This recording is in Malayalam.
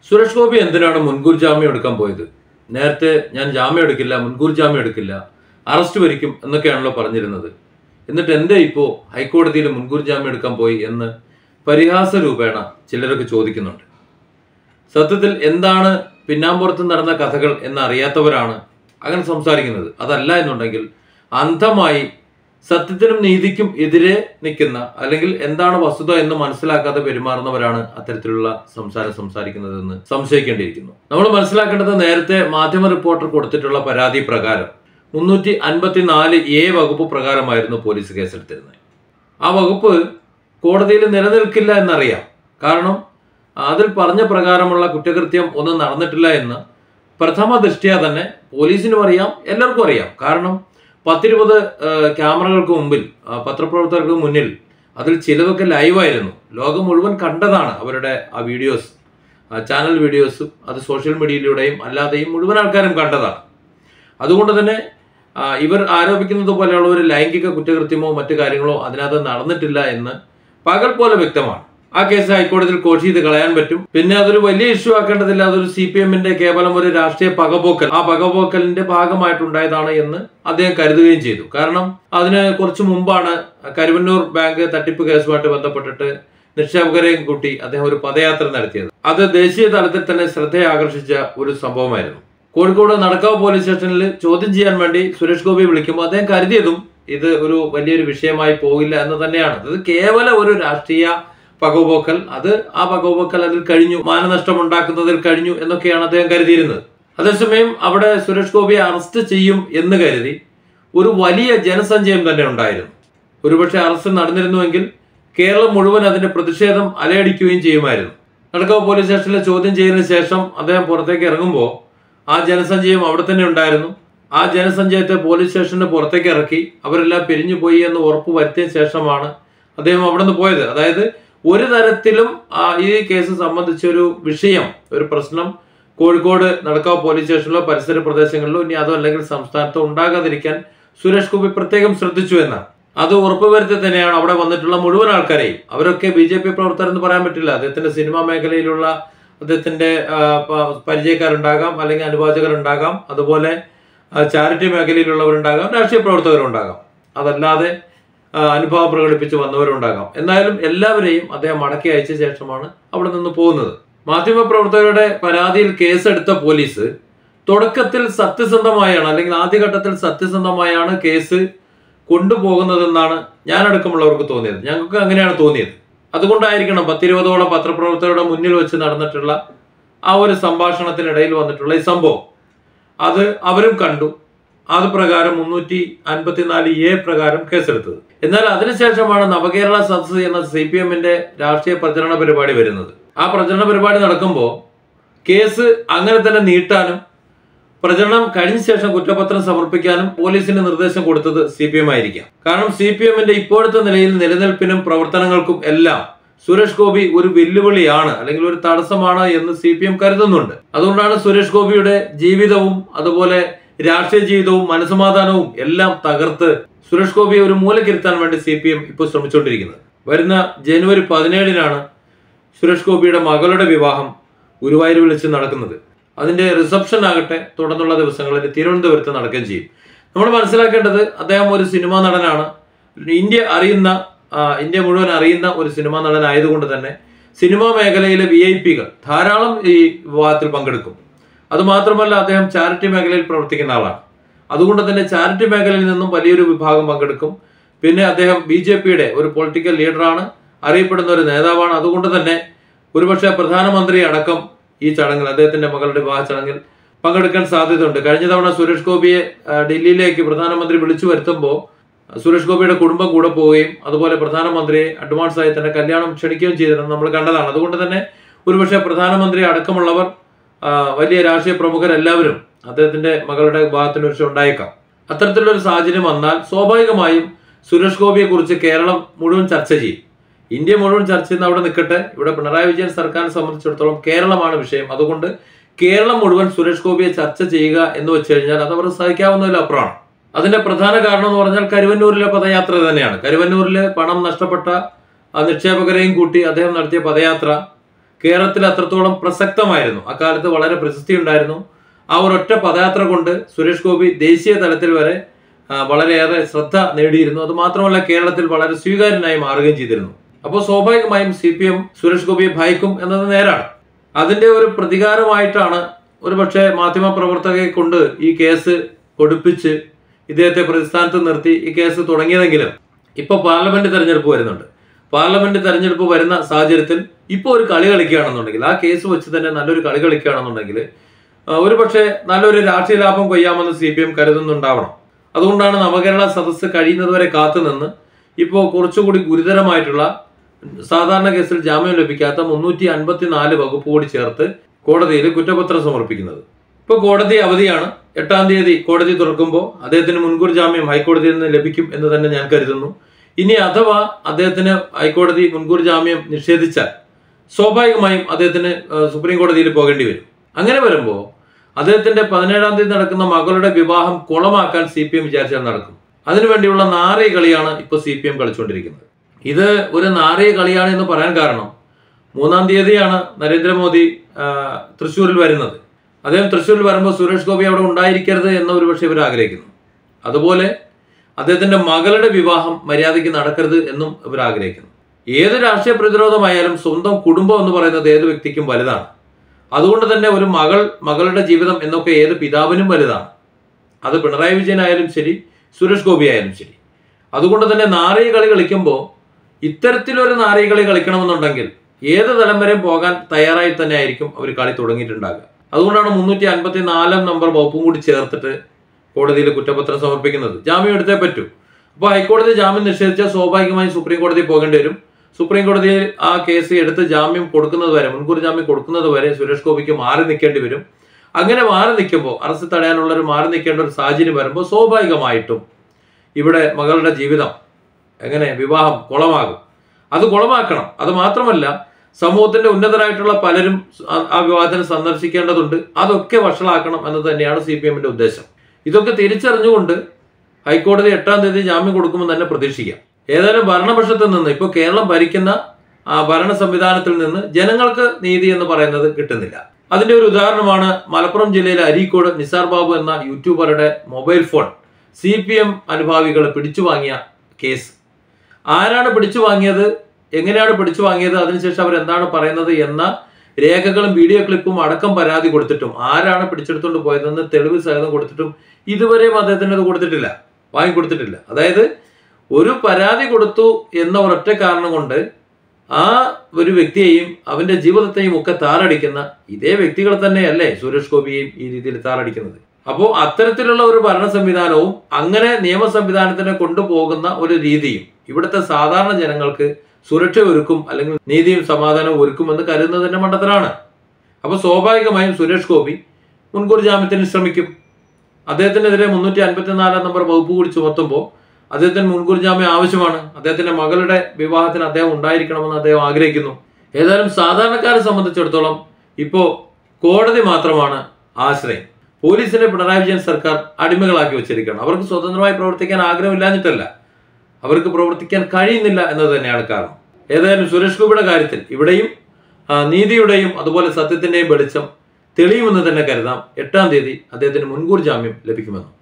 സുരേഷ് ഗോപി എന്തിനാണ് മുൻകൂർ ജാമ്യം എടുക്കാൻ പോയത്? നേരത്തെ ഞാൻ ജാമ്യം എടുക്കില്ല, മുൻകൂർ ജാമ്യം എടുക്കില്ല, അറസ്റ്റ് വരിക്കും എന്നൊക്കെയാണല്ലോ പറഞ്ഞിരുന്നത്. എന്നിട്ട് എന്തേ ഇപ്പോൾ ഹൈക്കോടതിയിൽ മുൻകൂർ ജാമ്യം എടുക്കാൻ പോയി എന്ന് പരിഹാസ രൂപേണ ചിലരൊക്കെ ചോദിക്കുന്നുണ്ട്. സത്യത്തിൽ എന്താണ് പിന്നാമ്പുറത്ത് നടന്ന കഥകൾ എന്നറിയാത്തവരാണ് അങ്ങനെ സംസാരിക്കുന്നത്. അതല്ല എന്നുണ്ടെങ്കിൽ അന്ധമായി സത്യത്തിനും നീതിക്കും എതിരെ നിൽക്കുന്ന, അല്ലെങ്കിൽ എന്താണ് വസ്തുത എന്ന് മനസ്സിലാക്കാതെ പെരുമാറുന്നവരാണ് അത്തരത്തിലുള്ള സംസാരിക്കുന്നതെന്ന് സംശയിക്കേണ്ടിയിരിക്കുന്നു. നമ്മൾ മനസ്സിലാക്കേണ്ടത്, നേരത്തെ മാധ്യമ റിപ്പോർട്ടർ കൊടുത്തിട്ടുള്ള പരാതി പ്രകാരം 354A വകുപ്പ് പ്രകാരമായിരുന്നു പോലീസ് കേസെടുത്തിരുന്നത്. ആ വകുപ്പ് കോടതിയിൽ നിലനിൽക്കില്ല എന്നറിയാം. കാരണം അതിൽ പറഞ്ഞ പ്രകാരമുള്ള കുറ്റകൃത്യം ഒന്നും നടന്നിട്ടില്ല എന്ന് പ്രഥമ ദൃഷ്ട്യാ തന്നെ പോലീസിനും അറിയാം, എല്ലാവർക്കും അറിയാം. കാരണം 10-20 ക്യാമറകൾക്ക് മുമ്പിൽ, പത്രപ്രവർത്തകർക്ക് മുന്നിൽ, അതിൽ ചിലതൊക്കെ ലൈവായിരുന്നു. ലോകം മുഴുവൻ കണ്ടതാണ് അവരുടെ ആ വീഡിയോസ്, ചാനൽ വീഡിയോസും. അത് സോഷ്യൽ മീഡിയയിലൂടെയും അല്ലാതെയും മുഴുവൻ ആൾക്കാരും കണ്ടതാണ്. അതുകൊണ്ട് തന്നെ ഇവർ ആരോപിക്കുന്നത് പോലെയുള്ള ഒരു ലൈംഗിക കുറ്റകൃത്യമോ മറ്റു കാര്യങ്ങളോ അതിനകത്ത് നടന്നിട്ടില്ല എന്ന് പകൽ പോലെ വ്യക്തമാണ്. ആ കേസ് ഹൈക്കോടതിയിൽ കോഷ് ചെയ്ത് കളയാൻ പറ്റും. പിന്നെ അതൊരു വലിയ ഇഷ്യൂ ആക്കേണ്ടതില്ല. അതൊരു CPM-ന്റെ കേവലം ഒരു രാഷ്ട്രീയ പകപോക്കൽ, ആ പകപോക്കലിന്റെ ഭാഗമായിട്ടുണ്ടായതാണ് എന്ന് അദ്ദേഹം കരുതുകയും ചെയ്തു. കാരണം അതിന് കുറച്ചു മുമ്പാണ് കരുവന്നൂർ ബാങ്ക് തട്ടിപ്പ് കേസുമായിട്ട് ബന്ധപ്പെട്ടിട്ട് നിക്ഷേപകരെയും കൂട്ടി അദ്ദേഹം ഒരു പദയാത്ര നടത്തിയത്. അത് ദേശീയ തലത്തിൽ തന്നെ ശ്രദ്ധയെ ആകർഷിച്ച ഒരു സംഭവമായിരുന്നു. കോഴിക്കോട് നടക്കാവ് പോലീസ് സ്റ്റേഷനിൽ ചോദ്യം ചെയ്യാൻ വേണ്ടി സുരേഷ് ഗോപി വിളിക്കുമ്പോൾ അദ്ദേഹം കരുതിയതും ഇത് ഒരു വലിയൊരു വിഷയമായി പോകില്ല എന്ന് തന്നെയാണ്. ഇത് കേവലം ഒരു രാഷ്ട്രീയ പകപോക്കൽ, ആ പകപോക്കൽ അതിൽ കഴിഞ്ഞു, മാനനഷ്ടം ഉണ്ടാക്കുന്നതിൽ കഴിഞ്ഞു എന്നൊക്കെയാണ് അദ്ദേഹം കരുതിയിരുന്നത്. അതേസമയം അവിടെ സുരേഷ് ഗോപിയെ അറസ്റ്റ് ചെയ്യും എന്ന് കരുതി ഒരു വലിയ ജനസഞ്ചയം തന്നെ ഉണ്ടായിരുന്നു. ഒരുപക്ഷെ അറസ്റ്റ് നടന്നിരുന്നുവെങ്കിൽ കേരളം മുഴുവൻ അതിന്റെ പ്രതിഷേധം അലയടിക്കുകയും ചെയ്യുമായിരുന്നു. നടക്കാവ് പോലീസ് സ്റ്റേഷനിലെ ചോദ്യം ചെയ്തതിനു ശേഷം അദ്ദേഹം പുറത്തേക്ക് ഇറങ്ങുമ്പോൾ ആ ജനസഞ്ചയം അവിടെ തന്നെ ഉണ്ടായിരുന്നു. ആ ജനസഞ്ചയത്തെ പോലീസ് സ്റ്റേഷന് പുറത്തേക്ക് ഇറക്കി അവരെല്ലാം പിരിഞ്ഞു പോയി എന്ന് ഉറപ്പ് വരുത്തിയ ശേഷമാണ് അദ്ദേഹം അവിടെ നിന്ന് പോയത്. അതായത് ഒരു തരത്തിലും ഈ കേസ് സംബന്ധിച്ച ഒരു വിഷയം, ഒരു പ്രശ്നം കോഴിക്കോട് നടക്കാവ് പോലീസ് സ്റ്റേഷനിലോ പരിസര പ്രദേശങ്ങളിലോ ഇനി അതോ അല്ലെങ്കിൽ സംസ്ഥാനത്തോ ഉണ്ടാകാതിരിക്കാൻ സുരേഷ് ഗോപി പ്രത്യേകം ശ്രദ്ധിച്ചു എന്നാണ്. അത് ഉറപ്പുവരുത്തി തന്നെയാണ് അവിടെ വന്നിട്ടുള്ള മുഴുവൻ ആൾക്കാരെയും. അവരൊക്കെ BJP പ്രവർത്തകരെന്ന് പറയാൻ പറ്റില്ല. അദ്ദേഹത്തിന്റെ സിനിമാ മേഖലയിലുള്ള അദ്ദേഹത്തിന്റെ പരിചയക്കാരുണ്ടാകാം, അല്ലെങ്കിൽ അനുവാചകരുണ്ടാകാം, അതുപോലെ ചാരിറ്റി മേഖലയിലുള്ളവരുണ്ടാകാം, രാഷ്ട്രീയ പ്രവർത്തകരുണ്ടാകാം, അതല്ലാതെ അനുഭവം പ്രകടിപ്പിച്ച് വന്നവരുണ്ടാകാം. എന്നാലും എല്ലാവരെയും അദ്ദേഹം മടക്കി അയച്ച ശേഷമാണ് അവിടെ നിന്ന് പോകുന്നത്. മാധ്യമപ്രവർത്തകരുടെ പരാതിയിൽ കേസെടുത്ത പോലീസ് തുടക്കത്തിൽ സത്യസന്ധമായാണ്, അല്ലെങ്കിൽ ആദ്യഘട്ടത്തിൽ സത്യസന്ധമായാണ് കേസ് കൊണ്ടുപോകുന്നതെന്നാണ് ഞാനടക്കമുള്ളവർക്ക് തോന്നിയത്. ഞങ്ങൾക്ക് അങ്ങനെയാണ് തോന്നിയത്. അതുകൊണ്ടായിരിക്കണം 10-20ഓളം പത്രപ്രവർത്തകരുടെ മുന്നിൽ വെച്ച് നടന്നിട്ടുള്ള ആ ഒരു സംഭാഷണത്തിനിടയിൽ വന്നിട്ടുള്ള ഈ സംഭവം. അത് അവരും കണ്ടു. അത് പ്രകാരം 354A പ്രകാരം കേസെടുത്തത്. എന്നാൽ അതിനുശേഷമാണ് നവകേരള സദസ്സ് എന്ന CPM-ന്റെ രാഷ്ട്രീയ പ്രചരണ പരിപാടി വരുന്നത്. ആ പ്രചരണ പരിപാടി നടക്കുമ്പോൾ കേസ് അങ്ങനെ തന്നെ നീട്ടാനും പ്രചരണം കഴിഞ്ഞ ശേഷം കുറ്റപത്രം സമർപ്പിക്കാനും പോലീസിന് നിർദ്ദേശം കൊടുത്തത് CPM ആയിരിക്കാം. കാരണം CPM-ന്റെ ഇപ്പോഴത്തെ നിലയിൽ നിലനിൽപ്പിനും പ്രവർത്തനങ്ങൾക്കും എല്ലാം സുരേഷ് ഗോപി ഒരു വെല്ലുവിളിയാണ്, അല്ലെങ്കിൽ ഒരു തടസ്സമാണ് എന്ന് CPM കരുതുന്നുണ്ട്. അതുകൊണ്ടാണ് സുരേഷ് ഗോപിയുടെ ജീവിതവും അതുപോലെ രാഷ്ട്രീയ ജീവിതവും മനസ്സമാധാനവും എല്ലാം തകർത്ത് സുരേഷ് ഗോപിയെ ഒരു മൂലക്കിരുത്താൻ വേണ്ടി CPM ഇപ്പോൾ ശ്രമിച്ചുകൊണ്ടിരിക്കുന്നത്. വരുന്ന ജനുവരി 17-നാണ് സുരേഷ് ഗോപിയുടെ മകളുടെ വിവാഹം ഗുരുവായൂർ വിളിച്ച് നടക്കുന്നത്. അതിന്റെ റിസപ്ഷൻ ആകട്ടെ തുടർന്നുള്ള ദിവസങ്ങളിൽ തിരുവനന്തപുരത്ത് നടക്കുകയും ചെയ്യും. നമ്മൾ മനസ്സിലാക്കേണ്ടത്, അദ്ദേഹം ഒരു സിനിമാ നടനാണ്. ഇന്ത്യ മുഴുവൻ അറിയുന്ന ഒരു സിനിമാ നടനായതുകൊണ്ട് തന്നെ സിനിമാ മേഖലയിലെ VIP-കൾ ധാരാളം ഈ വിവാഹത്തിൽ പങ്കെടുക്കും. അതുമാത്രമല്ല, അദ്ദേഹം ചാരിറ്റി മേഖലയിൽ പ്രവർത്തിക്കുന്ന ആളാണ്. അതുകൊണ്ട് തന്നെ ചാരിറ്റി മേഖലയിൽ നിന്നും വലിയൊരു വിഭാഗം പങ്കെടുക്കും. പിന്നെ അദ്ദേഹം BJP-യുടെ ഒരു പൊളിറ്റിക്കൽ ലീഡറാണ്, അറിയപ്പെടുന്ന ഒരു നേതാവാണ്. അതുകൊണ്ട് തന്നെ ഒരുപക്ഷെ പ്രധാനമന്ത്രി അടക്കം ഈ ചടങ്ങിൽ, അദ്ദേഹത്തിന്റെ മകളുടെ വിവാഹ ചടങ്ങിൽ പങ്കെടുക്കാൻ സാധ്യതയുണ്ട്. കഴിഞ്ഞ തവണ സുരേഷ് ഗോപിയെ ഡൽഹിയിലേക്ക് പ്രധാനമന്ത്രി വിളിച്ചു വരുത്തുമ്പോൾ സുരേഷ് ഗോപിയുടെ കുടുംബം കൂടെ പോവുകയും അതുപോലെ പ്രധാനമന്ത്രിയെ അഡ്വാൻസ് ആയി തന്നെ കല്യാണം ക്ഷണിക്കുകയും ചെയ്തിരുന്നത് നമ്മൾ കണ്ടതാണ്. അതുകൊണ്ട് തന്നെ ഒരുപക്ഷെ പ്രധാനമന്ത്രി അടക്കമുള്ളവർ, വലിയ രാഷ്ട്രീയ പ്രമുഖരെല്ലാവരും അദ്ദേഹത്തിന്റെ മകളുടെ വിവാഹത്തിന് ഒരു ഉണ്ടായേക്കാം. അത്തരത്തിലുള്ളൊരു സാഹചര്യം വന്നാൽ സ്വാഭാവികമായും സുരേഷ് ഗോപിയെ കുറിച്ച് കേരളം മുഴുവൻ ചർച്ച ചെയ്യും. ഇന്ത്യ മുഴുവൻ ചർച്ച ചെയ്യുന്ന അവിടെ നിൽക്കട്ടെ, ഇവിടെ പിണറായി വിജയൻ സർക്കാരിനെ സംബന്ധിച്ചിടത്തോളം കേരളമാണ് വിഷയം. അതുകൊണ്ട് കേരളം മുഴുവൻ സുരേഷ് ഗോപിയെ ചർച്ച ചെയ്യുക എന്ന് വെച്ച് കഴിഞ്ഞാൽ അത് അവർ സഹിക്കാവുന്നതിലപ്പുറമാണ്. അതിന്റെ പ്രധാന കാരണം എന്ന് പറഞ്ഞാൽ കരുവന്നൂരിലെ പദയാത്ര തന്നെയാണ്. കരുവന്നൂരിലെ പണം നഷ്ടപ്പെട്ട നിക്ഷേപകരെയും കൂട്ടി അദ്ദേഹം നടത്തിയ പദയാത്ര കേരളത്തിൽ അത്രത്തോളം പ്രസക്തമായിരുന്നു. അക്കാലത്ത് വളരെ പ്രശസ്തി ഉണ്ടായിരുന്നു. ആ ഒരൊറ്റ പദയാത്ര കൊണ്ട് സുരേഷ് ഗോപി ദേശീയ തലത്തിൽ വരെ വളരെയേറെ ശ്രദ്ധ നേടിയിരുന്നു. അത് മാത്രമല്ല കേരളത്തിൽ വളരെ സ്വീകാര്യനായി മാറുകയും ചെയ്തിരുന്നു. അപ്പോൾ സ്വാഭാവികമായും CPM സുരേഷ് ഗോപിയെ ഭയക്കും എന്നത് നേരാണ്. അതിന്റെ ഒരു പ്രതികാരമായിട്ടാണ് ഒരുപക്ഷെ മാധ്യമ പ്രവർത്തകരെ കൊണ്ട് ഈ കേസ് കൊടുപ്പിച്ച് ഇദ്ദേഹത്തെ പ്രതിസ്ഥാനത്ത് നിർത്തി ഈ കേസ് തുടങ്ങിയതെങ്കിലും ഇപ്പോൾ പാർലമെന്റ് തെരഞ്ഞെടുപ്പ് വരുന്നുണ്ട്. പാർലമെന്റ് തെരഞ്ഞെടുപ്പ് വരുന്ന സാഹചര്യത്തിൽ ഇപ്പോൾ ഒരു കളി കളിക്കുകയാണെന്നുണ്ടെങ്കിൽ, ആ കേസ് വെച്ച് തന്നെ നല്ലൊരു കളി കളിക്കുകയാണെന്നുണ്ടെങ്കിൽ ഒരുപക്ഷെ നല്ലൊരു രാഷ്ട്രീയ ലാഭം കൊയ്യാമെന്ന് CPM കരുതുന്നുണ്ടാവണം. അതുകൊണ്ടാണ് നവകേരള സദസ്സ് കഴിയുന്നതുവരെ കാത്തുനിന്ന് ഇപ്പോൾ കുറച്ചുകൂടി ഗുരുതരമായിട്ടുള്ള സാധാരണ കേസിൽ ജാമ്യം ലഭിക്കാത്ത 354 വകുപ്പ് കൂടി ചേർത്ത് കോടതിയിൽ കുറ്റപത്രം സമർപ്പിക്കുന്നത്. ഇപ്പോൾ കോടതി അവധിയാണ്. 8-ാം തീയതി കോടതി തുറക്കുമ്പോൾ അദ്ദേഹത്തിന് മുൻകൂർ ജാമ്യം ഹൈക്കോടതിയിൽ നിന്ന് ലഭിക്കും എന്ന് തന്നെ ഞാൻ കരുതുന്നു. ഇനി അഥവാ അദ്ദേഹത്തിന് ഹൈക്കോടതി മുൻകൂർ ജാമ്യം നിഷേധിച്ചാൽ സ്വാഭാവികമായും അദ്ദേഹത്തിന് സുപ്രീം കോടതിയിൽ പോകേണ്ടി വരും. അങ്ങനെ വരുമ്പോൾ അദ്ദേഹത്തിന്റെ 17-ാം തീയതി നടക്കുന്ന മകളുടെ വിവാഹം കുളമാക്കാൻ CPM വിചാരിച്ചാൽ നടക്കും. അതിനുവേണ്ടിയുള്ള നാറിയ കളിയാണ് ഇപ്പോൾ CPM കളിച്ചുകൊണ്ടിരിക്കുന്നത്. ഇത് ഒരു നാറിയ കളിയാണ് എന്ന് പറയാൻ കാരണം 3-ാം തീയതിയാണ് നരേന്ദ്രമോദി തൃശ്ശൂരിൽ വരുന്നത്. അദ്ദേഹം തൃശ്ശൂരിൽ വരുമ്പോൾ സുരേഷ് ഗോപി അവിടെ ഉണ്ടായിരിക്കരുത് എന്ന് ഒരുപക്ഷെ ഇവർ ആഗ്രഹിക്കുന്നു. അതുപോലെ അദ്ദേഹത്തിന്റെ മകളുടെ വിവാഹം മര്യാദയ്ക്ക് നടക്കരുത് എന്നും ഇവർ ആഗ്രഹിക്കുന്നു. ഏത് രാഷ്ട്രീയ പ്രതിരോധമായാലും സ്വന്തം കുടുംബം എന്ന് പറയുന്നത് ഏത് വ്യക്തിക്കും വലുതാണ്. അതുകൊണ്ട് തന്നെ ഒരു മകളുടെ ജീവിതം എന്നൊക്കെ ഏത് പിതാവിനും വലുതാണ്. അത് പിണറായി വിജയൻ ആയാലും ശരി, സുരേഷ് ഗോപി ആയാലും ശരി. അതുകൊണ്ട് തന്നെ നാറിയ കളി കളിക്കുമ്പോൾ ഇത്തരത്തിലൊരു നാറിയ കളി കളിക്കണമെന്നുണ്ടെങ്കിൽ ഏത് തലം വരെയും പോകാൻ തയ്യാറായി തന്നെ ആയിരിക്കും അവർ കളി തുടങ്ങിയിട്ടുണ്ടാകുക. അതുകൊണ്ടാണ് 354 നമ്പർ വകുപ്പും കൂടി ചേർത്തിട്ട് കോടതിയിൽ കുറ്റപത്രം സമർപ്പിക്കുന്നത്. ജാമ്യം എടുത്തേ പറ്റൂ. അപ്പോൾ ഹൈക്കോടതി ജാമ്യം നിഷേധിച്ചാൽ സ്വാഭാവികമായും സുപ്രീം കോടതി പോകേണ്ടി വരും. സുപ്രീം കോടതിയിൽ ആ കേസ് എടുത്ത് ജാമ്യം കൊടുക്കുന്നത് വരെ, മുൻകൂർ ജാമ്യം കൊടുക്കുന്നത് വരെ സുരേഷ് ഗോപിക്ക് മാറി നിൽക്കേണ്ടി വരും. അങ്ങനെ മാറി നിൽക്കുമ്പോൾ, അറസ്റ്റ് തടയാനുള്ളൊരു മാറി നിൽക്കേണ്ട ഒരു സാഹചര്യം വരുമ്പോൾ സ്വാഭാവികമായിട്ടും ഇവിടെ മകളുടെ ജീവിതം എങ്ങനെ, വിവാഹം കുളമാകും. അത് കുളമാക്കണം. അത് മാത്രമല്ല, സമൂഹത്തിന്റെ ഉന്നതരായിട്ടുള്ള പലരും ആ വിവാഹത്തിന് സന്ദർശിക്കേണ്ടതുണ്ട്. അതൊക്കെ വഷളാക്കണം എന്നത് തന്നെയാണ് CPMന്റെ ഉദ്ദേശം. ഇതൊക്കെ തിരിച്ചറിഞ്ഞുകൊണ്ട് ഹൈക്കോടതി 8-ാം തീയതി ജാമ്യം കൊടുക്കുമെന്ന് തന്നെ പ്രതീക്ഷിക്കാം. ഏതായാലും ഭരണപക്ഷത്തിൽ നിന്ന്, ഇപ്പോൾ കേരളം ഭരിക്കുന്ന ഭരണ സംവിധാനത്തിൽ നിന്ന് ജനങ്ങൾക്ക് നീതി എന്ന് പറയുന്നത് കിട്ടുന്നില്ല. അതിന്റെ ഒരു ഉദാഹരണമാണ് മലപ്പുറം ജില്ലയിലെ അരീക്കോട് നിസാർ ബാബു എന്ന യൂട്യൂബറുടെ മൊബൈൽ ഫോൺ CPM അനുഭാവികൾ പിടിച്ചു വാങ്ങിയ കേസ്. ആരാണ് പിടിച്ചു വാങ്ങിയത്, എങ്ങനെയാണ് പിടിച്ചു വാങ്ങിയത്, അതിനുശേഷം അവർ എന്താണ് പറയുന്നത് എന്ന രേഖകളും വീഡിയോ ക്ലിപ്പും അടക്കം പരാതി കൊടുത്തിട്ടും, ആരാണ് പിടിച്ചെടുത്തുകൊണ്ട് പോയതെന്ന് തെളിവ് സഹിതം കൊടുത്തിട്ടും ഇതുവരെയും അദ്ദേഹത്തിന് അത് കൊടുത്തിട്ടില്ല, വാങ്ങിക്കൊടുത്തിട്ടില്ല. അതായത് ഒരു പരാതി കൊടുത്തു എന്ന ഒരൊറ്റ കാരണം കൊണ്ട് ആ ഒരു വ്യക്തിയെയും അവന്റെ ജീവിതത്തെയും ഒക്കെ താറടിക്കുന്ന ഇതേ വ്യക്തികൾ തന്നെയല്ലേ സുരേഷ് ഗോപിയെയും ഈ രീതിയിൽ താറടിക്കുന്നത്. അപ്പോൾ അത്തരത്തിലുള്ള ഒരു ഭരണ സംവിധാനവും അങ്ങനെ നിയമ സംവിധാനത്തിനെ കൊണ്ടുപോകുന്ന ഒരു രീതിയും ഇവിടുത്തെ സാധാരണ ജനങ്ങൾക്ക് സുരക്ഷ ഒരുക്കും, അല്ലെങ്കിൽ നീതിയും സമാധാനവും ഒരുക്കുമെന്ന് കരുതുന്നതിന്റെ മണ്ടത്തരാണ്. അപ്പോൾ സ്വാഭാവികമായും സുരേഷ് ഗോപി മുൻകൂർ ജാമ്യത്തിന് ശ്രമിക്കും. അദ്ദേഹത്തിനെതിരെ 354 നമ്പർ വകുപ്പ് കൂടി ചുമത്തുമ്പോൾ അദ്ദേഹത്തിന് മുൻകൂർ ജാമ്യം ആവശ്യമാണ്. അദ്ദേഹത്തിന്റെ മകളുടെ വിവാഹത്തിന് അദ്ദേഹം ഉണ്ടായിരിക്കണമെന്ന് അദ്ദേഹം ആഗ്രഹിക്കുന്നു. ഏതായാലും സാധാരണക്കാരെ സംബന്ധിച്ചിടത്തോളം ഇപ്പോൾ കോടതി മാത്രമാണ് ആശ്രയം. പോലീസിനെ പിണറായി വിജയൻ സർക്കാർ അടിമകളാക്കി വെച്ചിരിക്കുകയാണ്. അവർക്ക് സ്വതന്ത്രമായി പ്രവർത്തിക്കാൻ ആഗ്രഹമില്ലാഞ്ഞിട്ടല്ല, അവർക്ക് പ്രവർത്തിക്കാൻ കഴിയുന്നില്ല എന്നത് തന്നെയാണ് കാരണം. ഏതായാലും സുരേഷ് ഗോപിയുടെ കാര്യത്തിൽ ഇവിടെയും നീതിയുടെയും അതുപോലെ സത്യത്തിന്റെയും വെളിച്ചം തെളിയുമെന്ന് തന്നെ കരുതാം. 8-ാം തീയതി അദ്ദേഹത്തിന് മുൻകൂർ ജാമ്യം ലഭിക്കുമെന്ന്.